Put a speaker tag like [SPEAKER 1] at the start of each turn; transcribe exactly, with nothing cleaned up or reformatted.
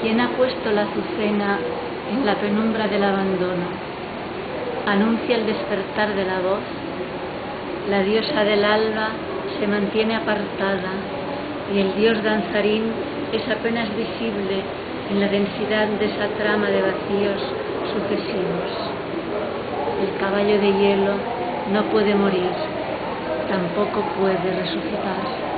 [SPEAKER 1] ¿Quién ha puesto la azucena en la penumbra del abandono? Anuncia el despertar de la voz. La diosa del alba se mantiene apartada y el dios danzarín es apenas visible en la densidad de esa trama de vacíos sucesivos. El caballo de hielo no puede morir, tampoco puede resucitar.